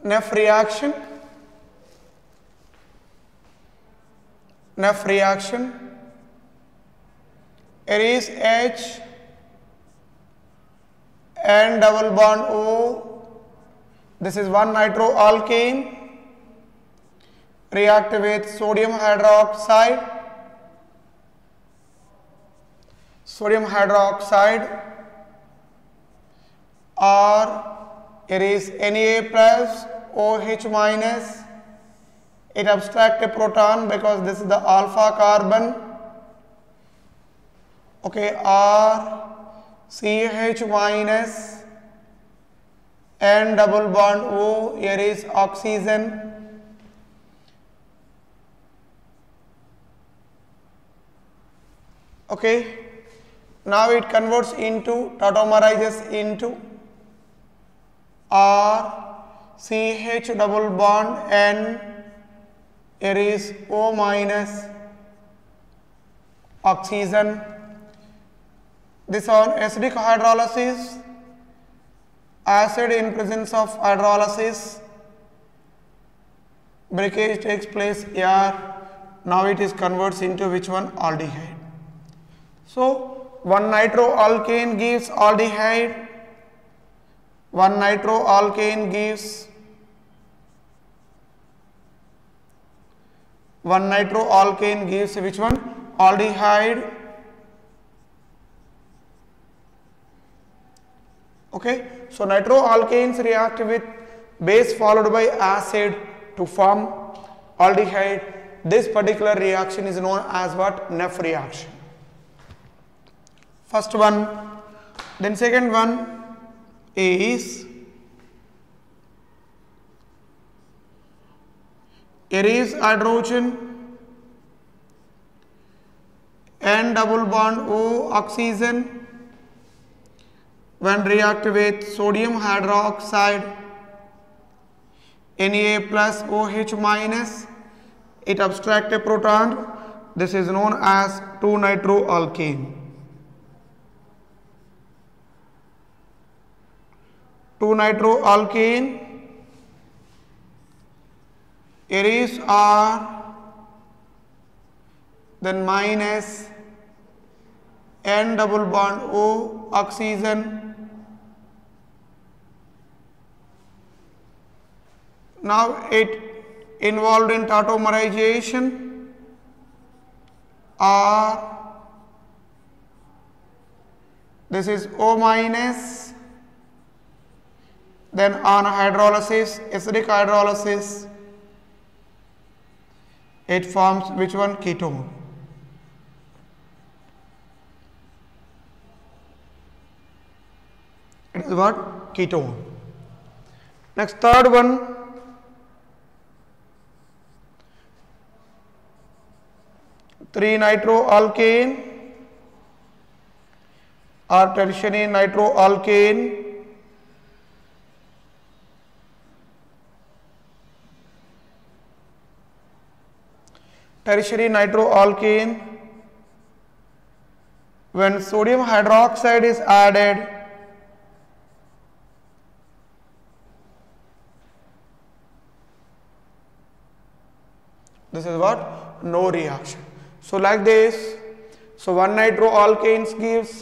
Nef reaction. Nef reaction. Here is H and double bond O. This is one nitroalkane. React with sodium hydroxide. Sodium hydroxide, or here is Na plus OH minus. It abstracts a proton because this is the alpha carbon. Okay, or CH minus and double bond O. Here is oxygen. Okay. Now it converts into, tautomerizes into R, CH double bond N, here is O minus oxygen. This on acidic hydrolysis, acid in presence of hydrolysis, breakage takes place here. Now it is converts into which one? Aldehyde. So, one nitroalkane gives aldehyde, one nitroalkane gives which one? Aldehyde. Okay, so nitroalkanes react with base followed by acid to form aldehyde. This particular reaction is known as what? Nef reaction. First one, then second one is, here is hydrogen and double bond O oxygen. When react with sodium hydroxide, Na plus OH minus, it abstracts a proton. This is known as 2-nitroalkane. 2-nitroalkane, here is R, then minus N double bond O oxygen. Now it involved in tautomerization, R, this is O minus. Then on hydrolysis, acidic hydrolysis, it forms which one? Ketone. It is what? Ketone. Next, third one, three-nitroalkane or tertiary nitroalkane. Tertiary nitroalkane, when sodium hydroxide is added, this is what? No reaction. So like this, so one nitroalkanes gives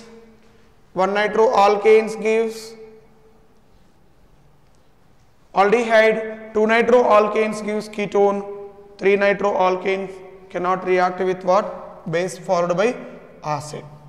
aldehyde, 2-nitroalkanes gives ketone, 3-nitroalkanes cannot react with what? Base followed by acid.